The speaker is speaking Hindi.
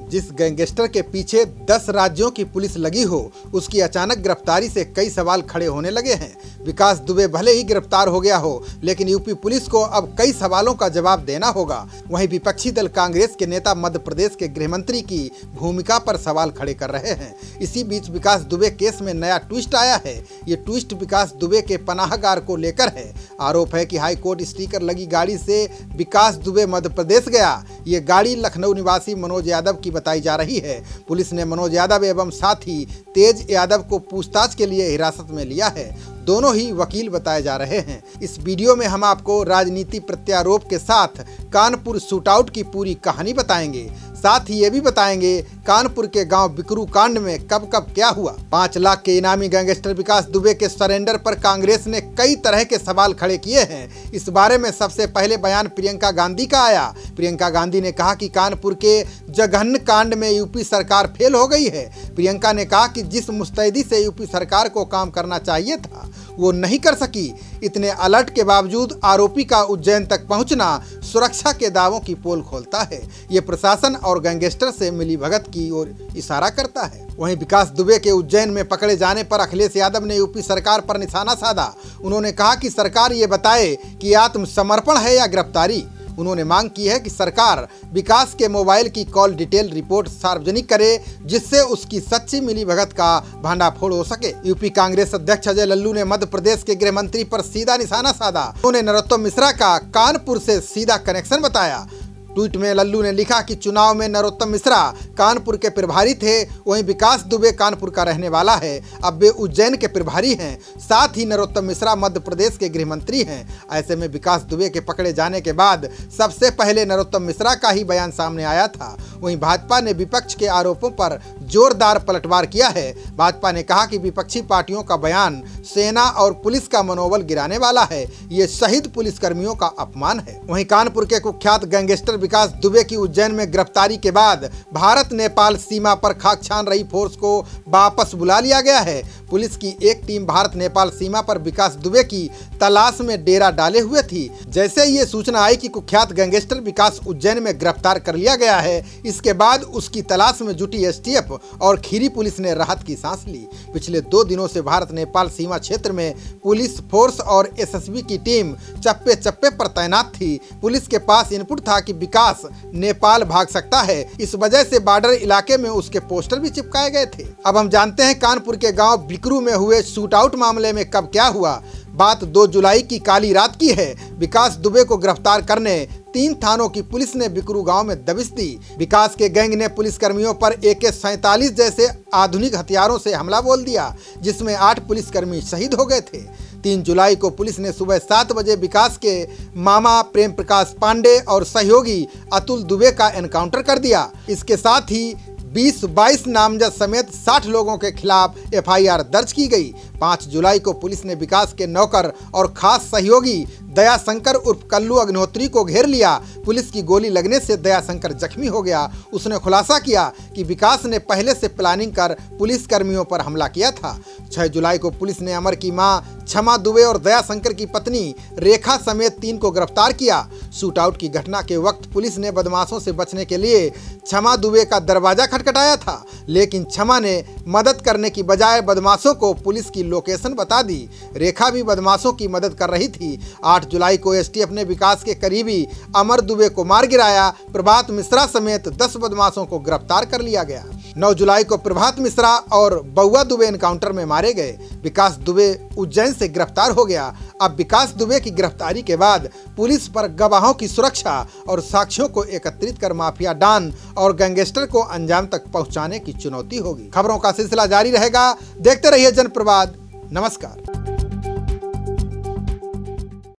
जिस गैंगस्टर के पीछे 10 राज्यों की पुलिस लगी हो, उसकी अचानक गिरफ्तारी से कई सवाल खड़े होने लगे हैं। विकास दुबे भले ही गिरफ्तार हो गया हो, लेकिन यूपी पुलिस को अब कई सवालों का जवाब देना होगा। वहीं विपक्षी दल कांग्रेस के नेता मध्य प्रदेश के गृह मंत्री की भूमिका पर सवाल खड़े कर रहे हैं। इसी बीच विकास दुबे केस में नया ट्विस्ट आया है। ये ट्विस्ट विकास दुबे के पनाहगार को लेकर है। आरोप है कि हाईकोर्ट स्टिकर लगी गाड़ी से विकास दुबे मध्य प्रदेश गया। ये गाड़ी लखनऊ निवासी मनोज यादव की बताई जा रही है। पुलिस ने मनोज यादव एवं साथी तेज यादव को पूछताछ के लिए हिरासत में लिया है। दोनों ही वकील बताए जा रहे हैं। इस वीडियो में हम आपको राजनीति प्रत्यारोप के साथ कानपुर शूटआउट की पूरी कहानी बताएंगे। साथ ही ये भी बताएंगे कानपुर के गांव बिकरू कांड में कब कब क्या हुआ। 5 लाख के इनामी गैंगस्टर विकास दुबे के सरेंडर पर कांग्रेस ने कई तरह के सवाल खड़े किए हैं। इस बारे में सबसे पहले बयान प्रियंका गांधी का आया। प्रियंका गांधी ने कहा कि कानपुर के जघन्य कांड में यूपी सरकार फेल हो गई है। प्रियंका ने कहा कि जिस मुस्तैदी से यूपी सरकार को काम करना चाहिए था, वो नहीं कर सकी। इतने अलर्ट के बावजूद आरोपी का उज्जैन तक पहुंचना सुरक्षा के दावों की पोल खोलता है। ये प्रशासन और गैंगस्टर से मिलीभगत की ओर इशारा करता है। वहीं विकास दुबे के उज्जैन में पकड़े जाने पर अखिलेश यादव ने यूपी सरकार पर निशाना साधा। उन्होंने कहा कि सरकार ये बताए कि आत्मसमर्पण है या गिरफ्तारी। उन्होंने मांग की है कि सरकार विकास के मोबाइल की कॉल डिटेल रिपोर्ट सार्वजनिक करे, जिससे उसकी सच्ची मिलीभगत का भंडाफोड़ हो सके। यूपी कांग्रेस अध्यक्ष अजय लल्लू ने मध्य प्रदेश के गृह मंत्री पर सीधा निशाना साधा। उन्होंने नरोत्तम मिश्रा का कानपुर से सीधा कनेक्शन बताया। ट्वीट में लल्लू ने लिखा कि चुनाव में नरोत्तम मिश्रा कानपुर के प्रभारी थे, वहीं विकास दुबे कानपुर का रहने वाला है। अब वे उज्जैन के प्रभारी हैं। साथ ही नरोत्तम मिश्रा मध्य प्रदेश के गृह मंत्री हैं। ऐसे में विकास दुबे के पकड़े जाने के बाद सबसे पहले नरोत्तम मिश्रा का ही बयान सामने आया था। वहीं भाजपा ने विपक्ष के आरोपों पर जोरदार पलटवार किया है। भाजपा ने कहा कि विपक्षी पार्टियों का बयान सेना और पुलिस का मनोबल गिराने वाला है। ये शहीद पुलिसकर्मियों का अपमान है। वहीं कानपुर के कुख्यात गैंगस्टर विकास दुबे की उज्जैन में गिरफ्तारी के बाद भारत नेपाल सीमा पर खाक छान रही फोर्स को वापस बुला लिया गया है। पुलिस की एक टीम भारत नेपाल सीमा पर विकास दुबे की तलाश में डेरा डाले हुए थी। जैसे ये सूचना आई कि कुख्यात गैंगस्टर विकास उज्जैन में गिरफ्तार कर लिया गया है, इसके बाद उसकी तलाश में जुटी एसटीएफ और खीरी पुलिस ने राहत की सांस ली। पिछले 2 दिनों से भारत नेपाल सीमा क्षेत्र में पुलिस फोर्स और एसएसबी की टीम चप्पे चप्पे पर तैनात थी। पुलिस के पास इनपुट था कि विकास नेपाल भाग सकता है। इस वजह से बॉर्डर इलाके में उसके पोस्टर भी चिपकाए गए थे। अब हम जानते हैं कानपुर के गांव बिकरू में हुए शूटआउट मामले में कब क्या हुआ। बात 2 जुलाई की काली रात की है। विकास दुबे को गिरफ्तार करने 3 थानों की पुलिस ने बिकरू गांव में दबिश दी। विकास के गैंग ने पुलिसकर्मियों पर AK-47 जैसे आधुनिक हथियारों से हमला बोल दिया, जिसमें 8 पुलिसकर्मी शहीद हो गए थे। 3 जुलाई को पुलिस ने सुबह 7 बजे विकास के मामा प्रेम प्रकाश पांडे और सहयोगी अतुल दुबे का एनकाउंटर कर दिया। इसके साथ ही 20-22 नामजद समेत 60 लोगों के खिलाफ FIR दर्ज की गई। 5 जुलाई को पुलिस ने विकास के नौकर और खास सहयोगी दया शंकर उर्फ कल्लू अग्निहोत्री को घेर लिया। पुलिस की गोली लगने से दया शंकर जख्मी हो गया। उसने खुलासा किया कि विकास ने पहले से प्लानिंग कर पुलिस कर्मियों पर हमला किया था। 6 जुलाई को पुलिस ने अमर की मां क्षमा दुबे और दया शंकर की पत्नी रेखा समेत 3 को गिरफ्तार किया। शूटआउट की घटना के वक्त पुलिस ने बदमाशों से बचने के लिए क्षमा दुबे का दरवाजा खटखटाया था, लेकिन क्षमा ने मदद करने की बजाय बदमाशों को पुलिस की लोकेशन बता दी। रेखा भी बदमाशों की मदद कर रही थी। 8 जुलाई को एसटीएफ ने विकास के करीबी अमर दुबे को मार गिराया। प्रभात मिश्रा समेत 10 बदमाशों को गिरफ्तार कर लिया गया। 9 जुलाई को प्रभात मिश्रा और बउआ दुबे एनकाउंटर में मारे गए। विकास दुबे उज्जैन से गिरफ्तार हो गया। अब विकास दुबे की गिरफ्तारी के बाद पुलिस पर गवाहों की सुरक्षा और साक्ष्यों को एकत्रित कर माफिया डॉन और गैंगस्टर को अंजाम तक पहुंचाने की चुनौती होगी। खबरों का सिलसिला जारी रहेगा। देखते रहिए जनप्रवाद। नमस्कार।